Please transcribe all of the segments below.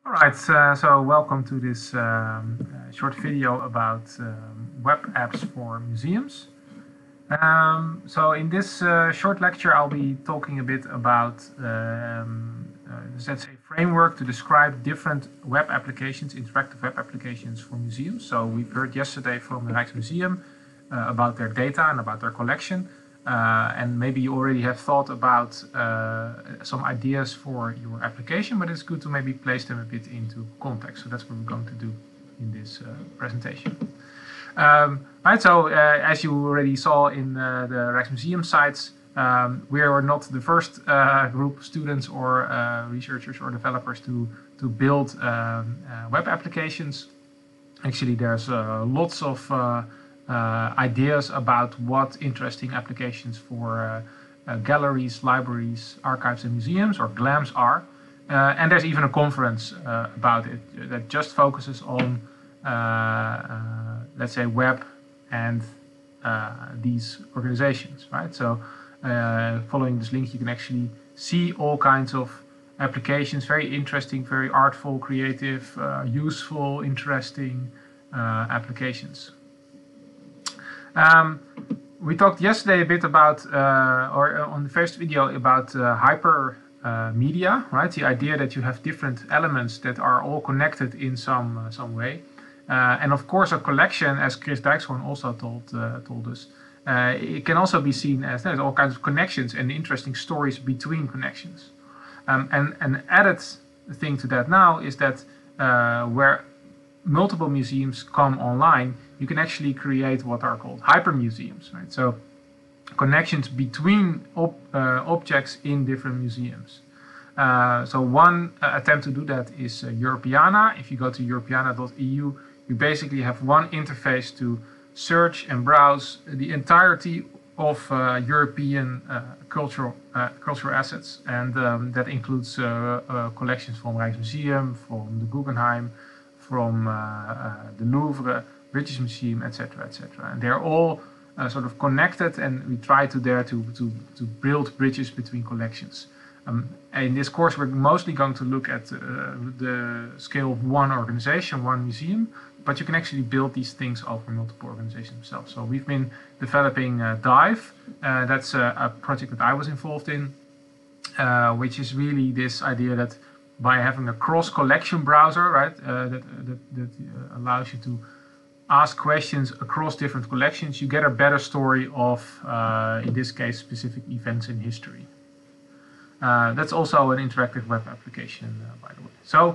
All right, so welcome to this short video about web apps for museums. So in this short lecture, I'll be talking a bit about, let's say, framework to describe different web applications, interactive web applications for museums. So we've heard yesterday from the Rijksmuseum about their data and about their collection. And maybe you already have thought about some ideas for your application, but it's good to maybe place them a bit into context. So that's what we're going to do in this presentation. Right, so as you already saw in the Rijksmuseum sites, we are not the first group of students or researchers or developers to build web applications. Actually, there's lots of ideas about what interesting applications for galleries, libraries, archives and museums, or GLAMs, are. And there's even a conference about it that just focuses on, let's say, web and these organizations, right? So following this link, you can actually see all kinds of applications, very interesting, very artful, creative, useful, interesting applications. We talked yesterday a bit about, or on the first video, about hypermedia, right? The idea that you have different elements that are all connected in some way. And of course, a collection, as Chris Dijkshorn also told us, it can also be seen as there's all kinds of connections and interesting stories between connections. And an added thing to that now is that where multiple museums come online, you can actually create what are called hypermuseums, right? So connections between objects in different museums. So one attempt to do that is Europeana. If you go to europeana.eu, you basically have one interface to search and browse the entirety of European cultural assets, and that includes collections from Rijksmuseum, from the Guggenheim, from the Louvre, British Museum, etc., etc. And they're all sort of connected, and we try to build bridges between collections. In this course, we're mostly going to look at the scale of one organization, one museum, but you can actually build these things over multiple organizations themselves. So we've been developing Dive. That's a project that I was involved in, which is really this idea that by having a cross-collection browser, right, that allows you to ask questions across different collections, you get a better story of, in this case, specific events in history. That's also an interactive web application, by the way. So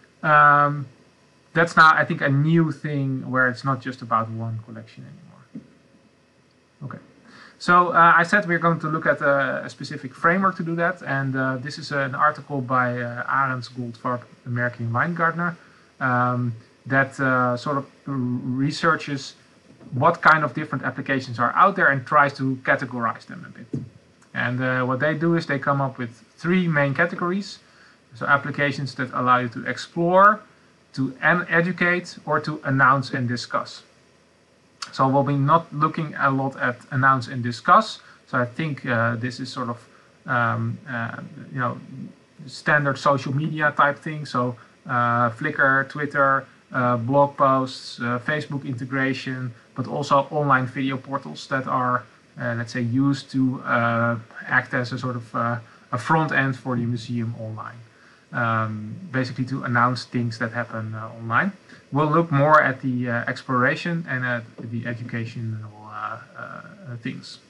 that's now, I think, a new thing where it's not just about one collection anymore. Okay. So I said we're going to look at a specific framework to do that, and this is an article by Arends Goldfarb, American Weingartner, that sort of researches what kind of different applications are out there and tries to categorize them a bit. And what they do is they come up with three main categories. So applications that allow you to explore, to educate, or to announce and discuss. So we'll be not looking a lot at announce and discuss. So I think this is sort of, standard social media type thing. So Flickr, Twitter, blog posts, Facebook integration, but also online video portals that are, let's say, used to act as a sort of a front end for the museum online. Basically to announce things that happen online. We'll look more at the exploration and at the educational things.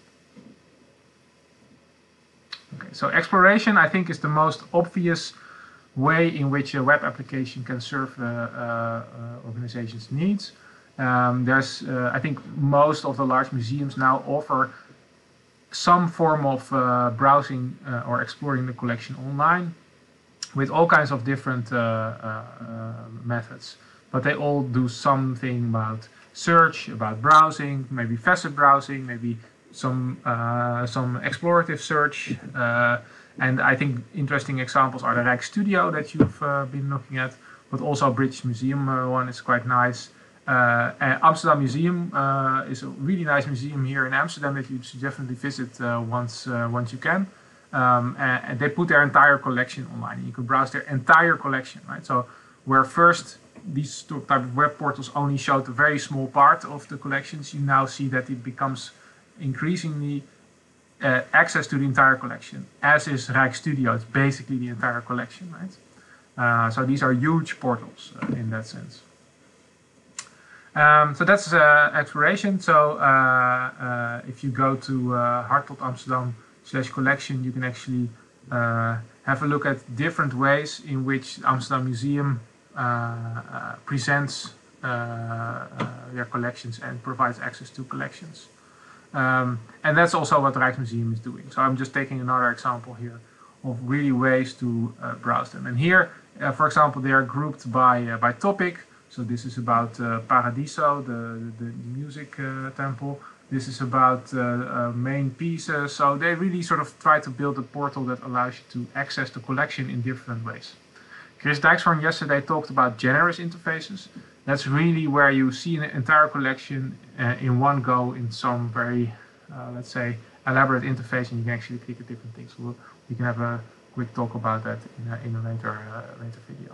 Okay, so exploration, I think, is the most obvious way in which a web application can serve organizations' needs. I think most of the large museums now offer some form of browsing or exploring the collection online with all kinds of different methods. But they all do something about search, about browsing, maybe facet browsing, maybe some explorative search. And I think interesting examples are the Rijksstudio that you've been looking at, but also British Museum one is quite nice. Amsterdam Museum is a really nice museum here in Amsterdam that you should definitely visit once you can. And they put their entire collection online. You can browse their entire collection, right? So where first these type of web portals only showed a very small part of the collections, you now see that it becomes increasingly access to the entire collection, as is Rijksstudio. It's basically the entire collection, right? So these are huge portals in that sense. So that's exploration. So if you go to Hartelt-Amsterdam/collection, you can actually have a look at different ways in which the Amsterdam Museum presents their collections and provides access to collections. And that's also what the Rijksmuseum is doing. So I'm just taking another example here of really ways to browse them. And here, for example, they are grouped by topic. So this is about Paradiso, the music temple. This is about main pieces. So they really sort of try to build a portal that allows you to access the collection in different ways. Chris Dijkshoorn yesterday talked about generous interfaces. That's really where you see an entire collection in one go in some very, let's say, elaborate interface, and you can actually click at different things. We can have a quick talk about that in a later video.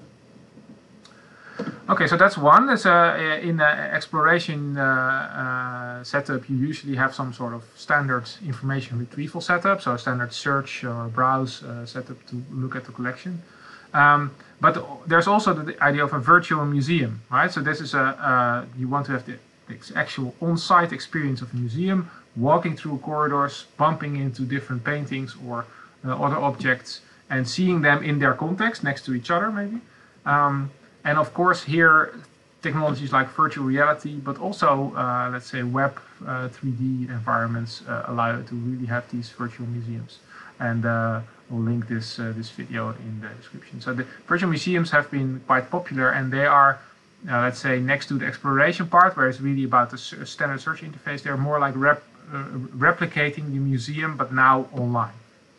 Okay, so that's one. In an exploration setup, you usually have some sort of standard information retrieval setup, so a standard search or browse setup to look at the collection. But there's also the idea of a virtual museum, right? So this is you want to have the actual on-site experience of a museum, walking through corridors, bumping into different paintings or other objects, and seeing them in their context next to each other, maybe. And of course, here technologies like virtual reality, but also let's say web 3D environments allow you to really have these virtual museums. And we'll link this video in the description. So the virtual museums have been quite popular, and they are, let's say, next to the exploration part, where it's really about the standard search interface. They're more like replicating the museum, but now online.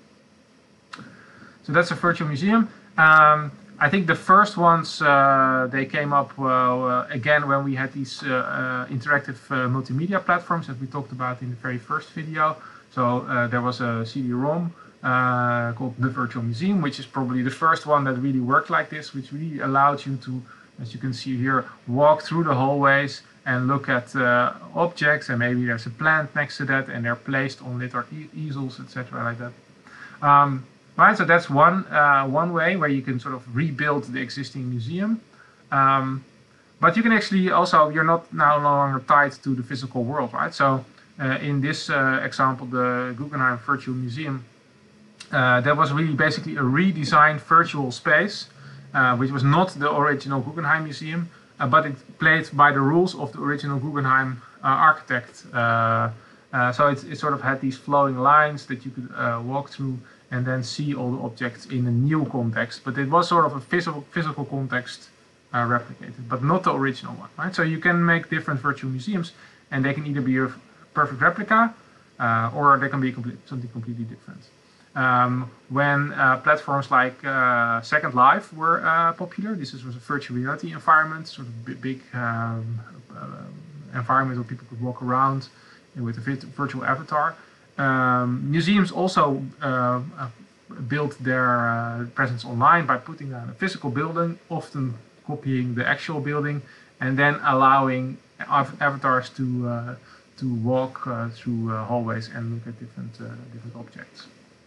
So that's a virtual museum. I think the first ones, they came up again when we had these interactive multimedia platforms that we talked about in the very first video. So there was a CD-ROM called The Virtual Museum, which is probably the first one that really worked like this, which really allowed you to, as you can see here, walk through the hallways and look at objects, and maybe there's a plant next to that, and they're placed on lit or easels, etc., like that. Right, so that's one way where you can sort of rebuild the existing museum. But you can actually also, you're no longer tied to the physical world, right? So in this example, the Guggenheim Virtual Museum, that was really basically a redesigned virtual space, which was not the original Guggenheim Museum, but it played by the rules of the original Guggenheim architect. So it sort of had these flowing lines that you could walk through and then see all the objects in a new context. But it was sort of a physical context replicated, but not the original one, right? So you can make different virtual museums, and they can either be a perfect replica, or they can be something completely different. When platforms like Second Life were popular, this was a virtual reality environment, sort of big environment where people could walk around with a virtual avatar. Museums also built their presence online by putting down a physical building, often copying the actual building, and then allowing avatars to walk through hallways and look at different objects.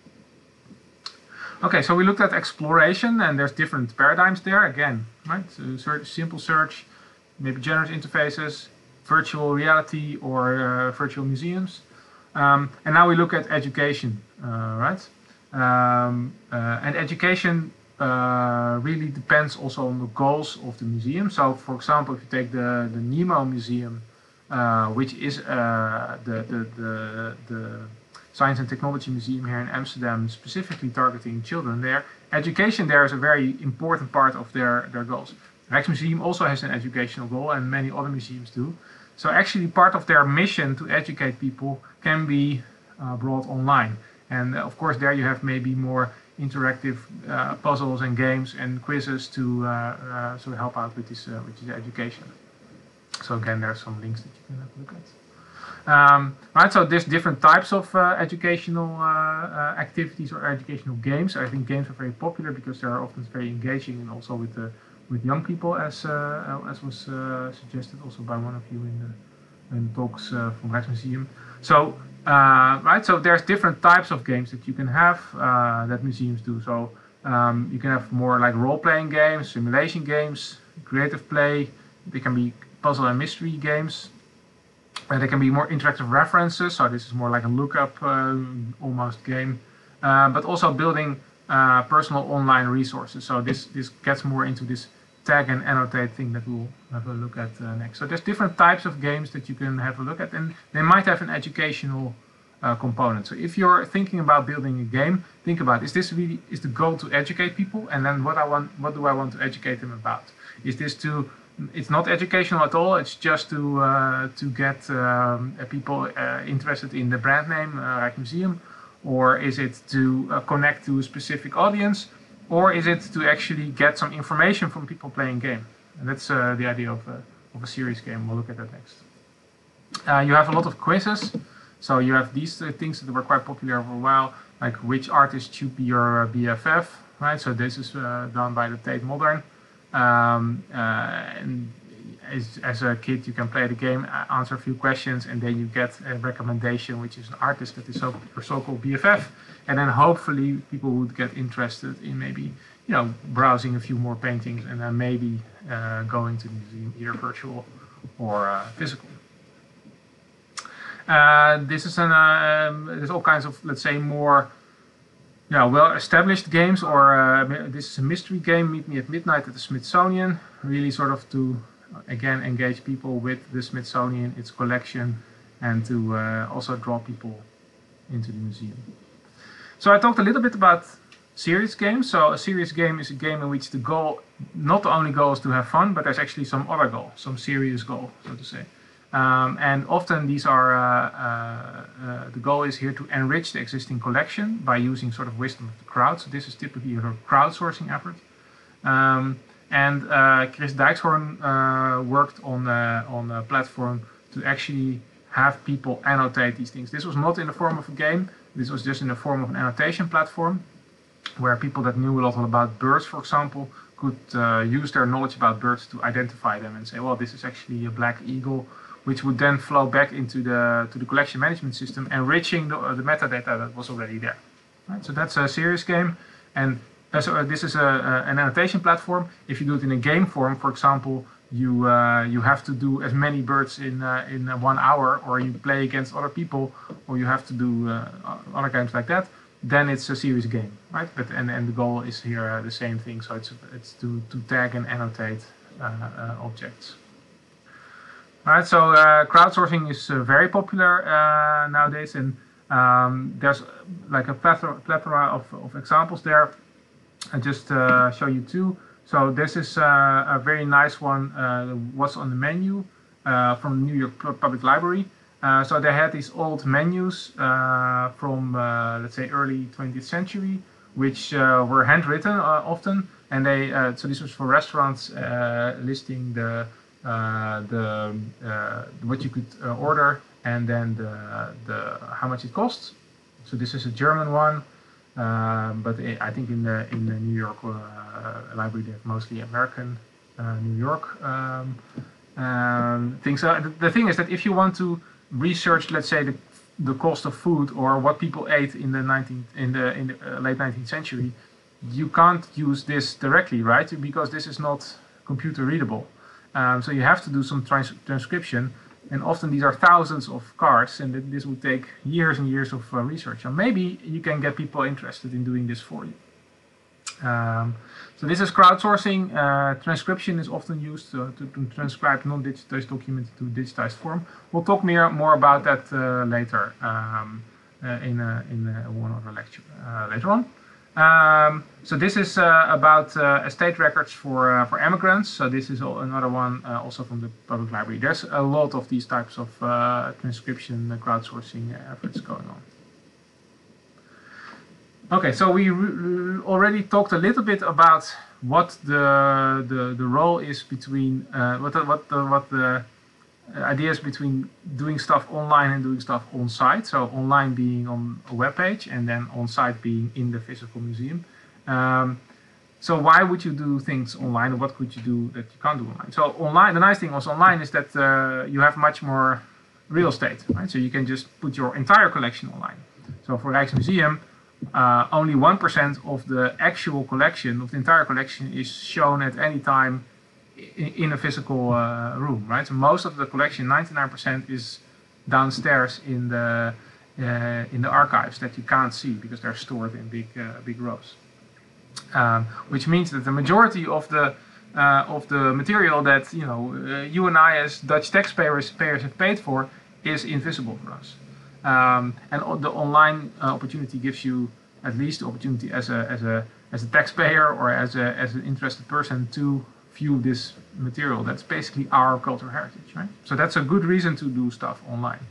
Okay, so we looked at exploration, and there's different paradigms there again, right? So simple search, maybe generous interfaces, virtual reality, or virtual museums. And now we look at education, right? And education really depends also on the goals of the museum. So, for example, if you take the Nemo Museum, which is the Science and Technology Museum here in Amsterdam, specifically targeting children there, education there is a very important part of their goals. The Rijksmuseum also has an educational goal, and many other museums do. So actually part of their mission to educate people can be brought online. And of course there you have maybe more interactive puzzles and games and quizzes to sort of help out with this education. So again, there's some links that you can have a look at. Right, so there's different types of educational activities or educational games. I think games are very popular because they are often very engaging, and also with with young people, as was suggested also by one of you in the talks from Rijksmuseum. So right, so there's different types of games that you can have that museums do. So you can have more like role-playing games, simulation games, creative play. They can be puzzle and mystery games. They can be more interactive references. So this is more like a lookup almost game, but also building personal online resources. So this gets more into this tag and annotate thing that we'll have a look at next. So there's different types of games that you can have a look at, and they might have an educational component. So if you're thinking about building a game, think about, is the goal to educate people, and then what do I want to educate them about? Is this it's not educational at all, it's just to get people interested in the brand name Rijksmuseum, or is it to connect to a specific audience, or is it to actually get some information from people playing game? And that's the idea of a serious game. We'll look at that next. You have a lot of quizzes. So you have these things that were quite popular for a while, like which artist should be your BFF, right? So this is done by the Tate Modern. And as a kid, you can play the game, answer a few questions, and then you get a recommendation, which is an artist that is your so-called BFF. And then hopefully people would get interested in maybe, browsing a few more paintings, and then maybe going to the museum, either virtual or physical. There's all kinds of, let's say, more well-established games, or this is a mystery game, Meet Me at Midnight at the Smithsonian, really sort of to, again, engage people with the Smithsonian, its collection, and to also draw people into the museum. So I talked a little bit about serious games. So a serious game is a game in which the goal, not the only goal is to have fun, but there's actually some other goal, some serious goal, so to say. And often these are, the goal is here to enrich the existing collection by using sort of wisdom of the crowd. So this is typically a crowdsourcing effort. And Chris Dijkshorn worked on a platform to actually have people annotate these things. This was not in the form of a game. This was just in the form of an annotation platform, where people that knew a lot about birds, for example, could use their knowledge about birds to identify them and say, well, this is actually a black eagle, which would then flow back into the collection management system, enriching the metadata that was already there. Right? So that's a serious game, and so this is an annotation platform. If you do it in a game form, for example, you have to do as many birds in 1 hour, or you play against other people, or you have to do other games like that. Then it's a serious game, right? But and the goal is here the same thing. So it's to tag and annotate objects. All right, so crowdsourcing is very popular nowadays, and there's like a plethora of examples there. I just show you two. So this is a very nice one. What's on the menu from the New York Public Library. So they had these old menus from let's say early 20th century, which were handwritten often, and they so this was for restaurants listing the what you could order, and then the how much it costs. So this is a German one, but I think in the New York library they have mostly American New York things. So the thing is that if you want to research, let's say, the cost of food or what people ate in the late 19th century, you can't use this directly, right? Because this is not computer readable. So you have to do some transcription, and often these are thousands of cards, and this would take years and years of research. And maybe you can get people interested in doing this for you. So this is crowdsourcing. Transcription is often used to transcribe non-digitized documents to digitized form. We'll talk more about that later in one other lecture later on. So this is about estate records for emigrants. So this is another one also from the public library. There's a lot of these types of transcription crowdsourcing efforts going on. Okay, so we already talked a little bit about what the role is between what the idea is between doing stuff online and doing stuff on site. So online being on a web page, and then on site being in the physical museum. So why would you do things online, or what could you do that you can't do online? So online, the nice thing also online is that you have much more real estate, right? So you can just put your entire collection online. So for Rijksmuseum, only 1% of the actual collection, of the entire collection, is shown at any time in a physical room, right? So most of the collection, 99%, is downstairs in the archives that you can't see because they're stored in big rows. Which means that the majority of the material that you and I as Dutch taxpayers have paid for is invisible for us. And the online opportunity gives you at least the opportunity as a taxpayer or as an interested person to view this material. That's basically our cultural heritage, right? So that's a good reason to do stuff online.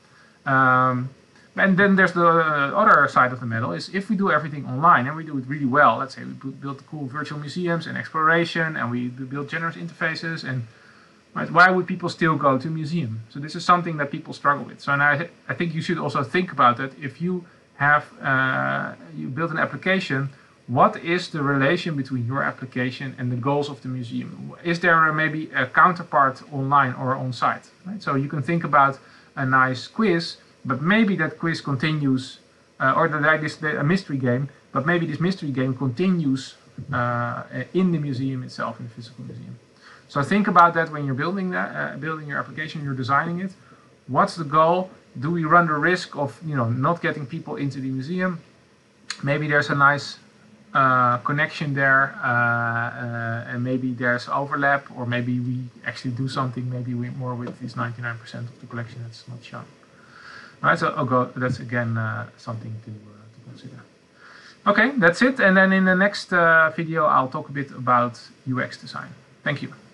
And then there's the other side of the medal, is if we do everything online and we do it really well, let's say we build cool virtual museums and exploration, and we build generous interfaces, and right, why would people still go to a museum? So this is something that people struggle with. So I think you should also think about that. If you have you build an application, what is the relation between your application and the goals of the museum? Is there maybe a counterpart online or on site? Right? So you can think about a nice quiz, but maybe that quiz continues, or a mystery game, but maybe this mystery game continues in the museum itself, in the physical museum. So think about that when you're building your application, you're designing it. What's the goal? Do we run the risk of not getting people into the museum? Maybe there's a nice connection there, and maybe there's overlap, or maybe we actually do something maybe more with this 99% of the collection that's not shown. All right, so that's again something to consider. Okay, that's it. And then in the next video, I'll talk a bit about UX design. Thank you.